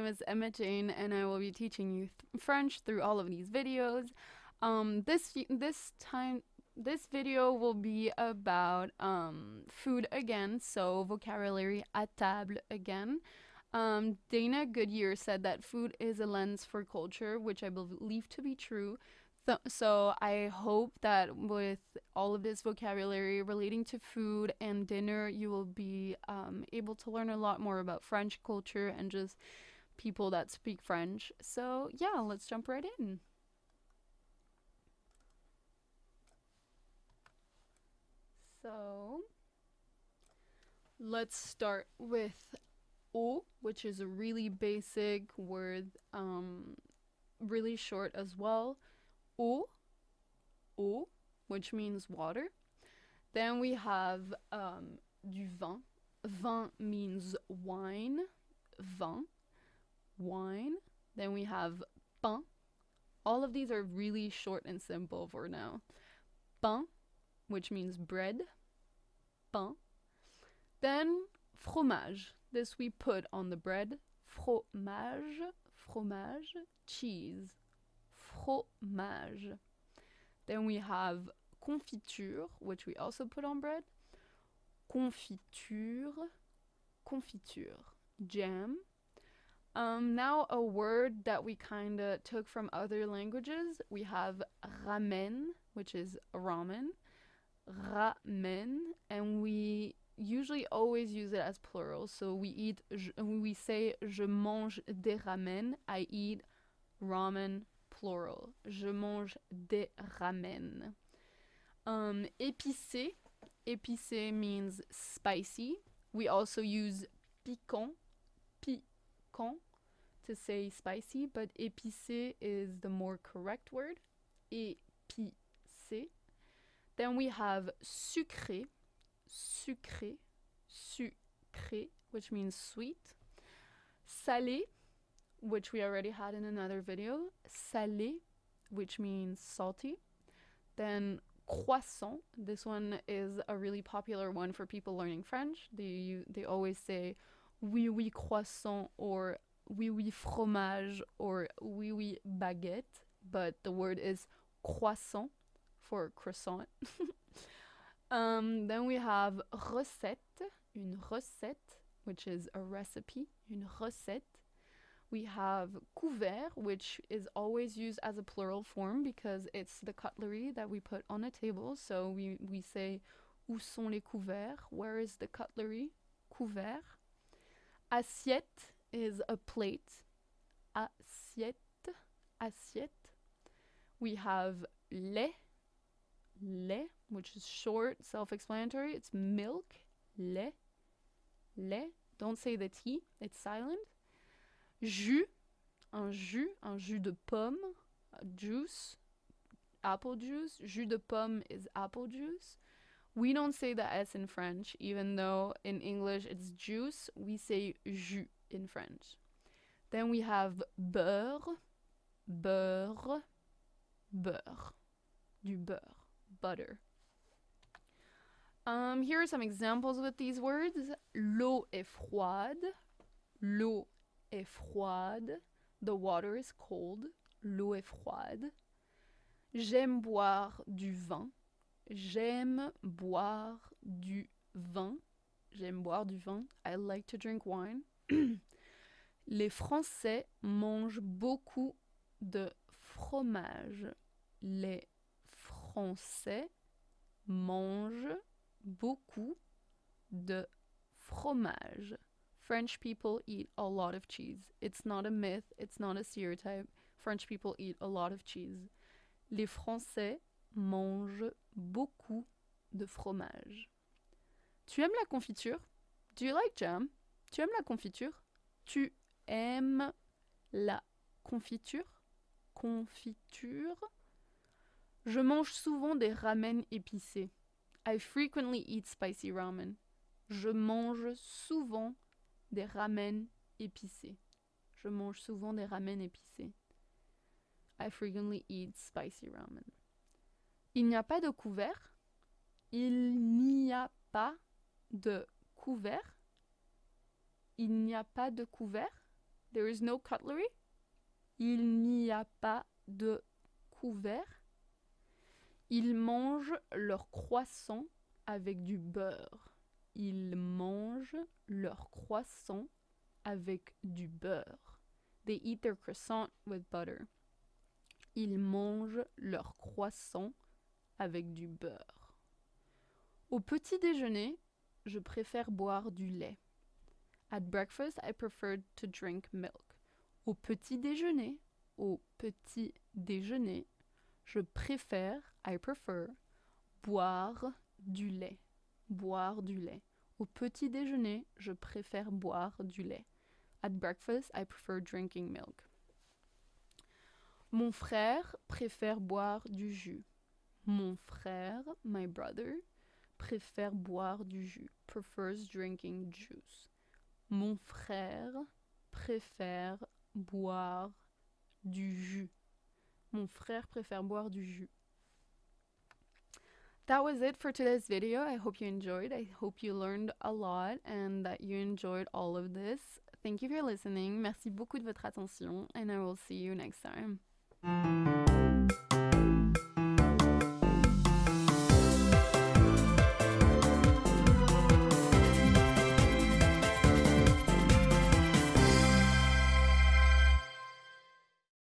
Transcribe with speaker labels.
Speaker 1: name is Emma Jane, and I will be teaching you French through all of these videos. This video will be about food again, so vocabulary à table again. Dana Goodyear said that food is a lens for culture, which I believe to be true. So I hope that with all of this vocabulary relating to food and dinner, you will be able to learn a lot more about French culture and just people that speak French. So yeah, let's jump right in. So let's start with eau, which is a really basic word, really short as well. Eau, eau, which means water. Then we have du vin. Vin means wine. Vin, wine. Then we have pain. All of these are really short and simple for now. Pain, which means bread. Pain. Then fromage. This we put on the bread. Fromage, fromage, cheese. Fromage. Then we have confiture, which we also put on bread. Confiture, confiture. Jam. Now a word that we kind of took from other languages. We have ramen, which is ramen. Ramen, and we usually always use it as plural. So we say je mange des ramen. I eat ramen, plural. Je mange des ramen. Épicé. Épicé means spicy. We also use piquant. Piquant to say spicy, but épicé is the more correct word. Épicé. Then we have sucré. Sucré. Sucré, which means sweet. Salé, which we already had in another video. Salé, which means salty. Then croissant. This one is a really popular one for people learning French. They always say oui oui croissant or oui oui fromage or oui oui baguette, but the word is croissant for croissant. Then we have recette, une recette, which is a recipe, une recette. We have couvert, which is always used as a plural form because it's the cutlery that we put on a table. So we say, où sont les couverts? Where is the cutlery? Couvert. Assiette is a plate. Assiette, assiette. We have lait, lait, which is short, self-explanatory. It's milk, lait, lait. Don't say the T, it's silent. Jus, un jus de pomme, juice, apple juice. Jus de pomme is apple juice. We don't say the S in French, even though in English it's juice. We say jus in French. Then we have beurre, beurre, beurre, du beurre, butter. Here are some examples with these words. L'eau est froide. L'eau est froide. The water is cold. L'eau est froide. J'aime boire du vin. J'aime boire du vin. J'aime boire du vin. I like to drink wine. Les Français mangent beaucoup de fromage. Les Français mangent beaucoup de fromage. French people eat a lot of cheese. It's not a myth, it's not a stereotype. French people eat a lot of cheese. Les Français mangent beaucoup de fromage. Tu aimes la confiture? Do you like jam? Tu aimes la confiture? Tu aimes la confiture? Confiture? Je mange souvent des ramen épicés. I frequently eat spicy ramen. Je mange souvent des ramen épicés. Je mange souvent des ramen épicés. I frequently eat spicy ramen. Il n'y a pas de couvert. Il n'y a pas de couvert. Il n'y a pas de couvert. There is no cutlery. Il n'y a pas de couvert. Ils mangent leur croissant avec du beurre. Ils mangent leur croissant avec du beurre. They eat their croissant with butter. Ils mangent leur croissant avec du beurre. Au petit déjeuner, je préfère boire du lait. At breakfast, I prefer to drink milk. Au petit déjeuner, je préfère, I prefer, boire du lait. Boire du lait. Au petit déjeuner, je préfère boire du lait. At breakfast, I prefer drinking milk. Mon frère préfère boire du jus. Mon frère, my brother, préfère boire du jus. Prefers drinking juice. Mon frère préfère boire du jus. Mon frère préfère boire du jus. That was it for today's video. I hope you enjoyed. I hope you learned a lot and that you enjoyed all of this. Thank you for listening. Merci beaucoup de votre attention and I will see you next time.